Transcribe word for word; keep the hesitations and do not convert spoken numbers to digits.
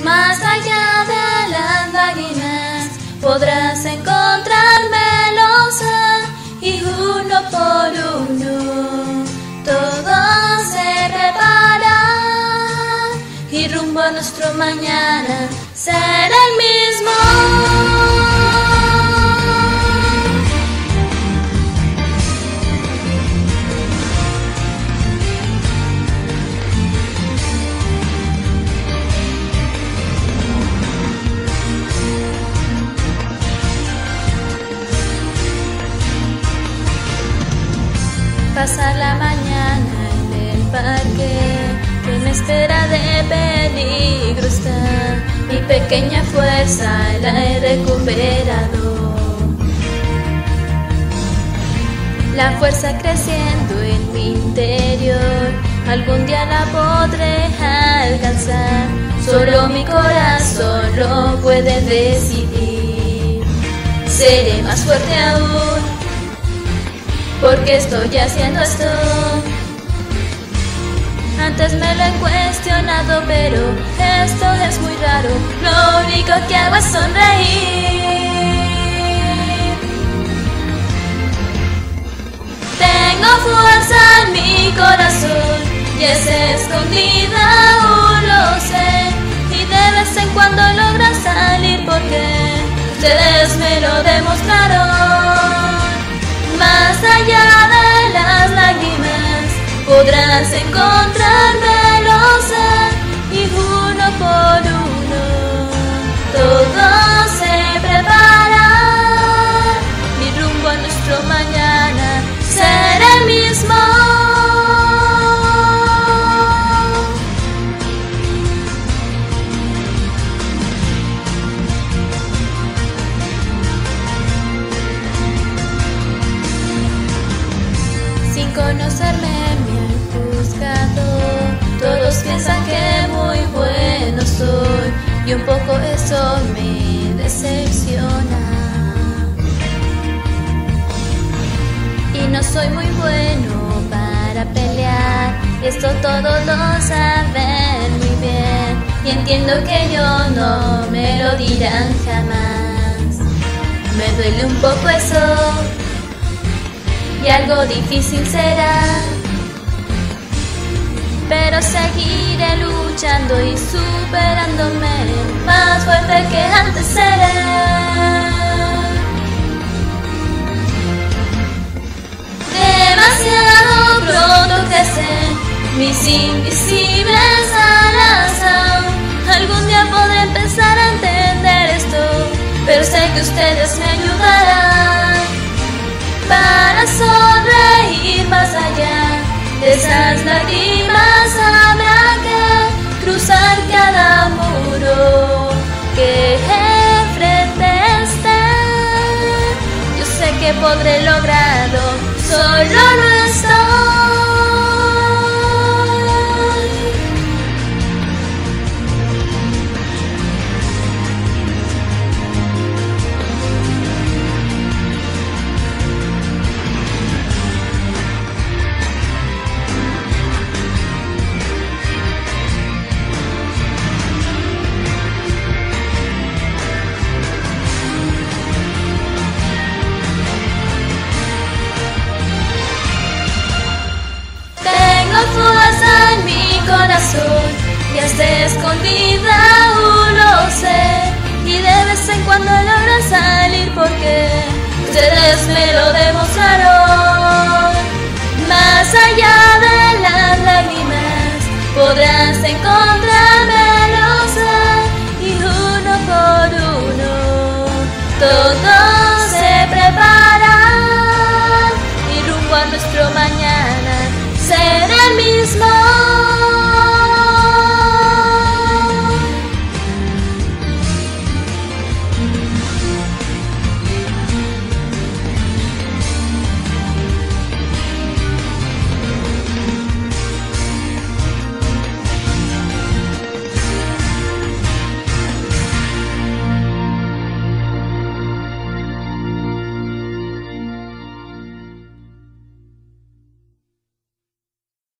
Más allá de las lágrimas podrás encontrármelos y uno por uno todo se prepara y rumbo a nuestro mañana será el mismo. Pasar la mañana en el parque, que me espera de peligro está. Mi pequeña fuerza la he recuperado. La fuerza creciendo en mi interior, algún día la podré alcanzar. Solo mi corazón lo puede decidir. Seré más fuerte aún, porque estoy haciendo esto. Antes me lo he cuestionado, pero esto es muy raro. Lo único que hago es sonreír. Tengo fuerza en mi corazón y es escondida, aún lo sé. Y de vez en cuando logra salir porque ustedes me lo demostraron. Más allá de las lágrimas podrás encontrármelos y uno por uno todo se prepara. Mi rumbo a nuestro mañana será el mismo. Sin conocerme me han juzgado, todos piensan que muy bueno soy y un poco eso me decepciona. Y no soy muy bueno para pelear, esto todos lo saben muy bien y entiendo que yo no me lo dirán jamás. Me duele un poco eso y algo difícil será, pero seguiré luchando y superándome, más fuerte que antes seré. Demasiado pronto crecen mis invisibles alas aún. Algún día podré empezar a entender esto, pero sé que ustedes me ayudarán para sonreír más allá de esas lágrimas. Habrá que cruzar cada muro que enfrente esté. Yo sé que podré lograrlo, solo no estoy. Fuerza en mi corazón y hasta escondida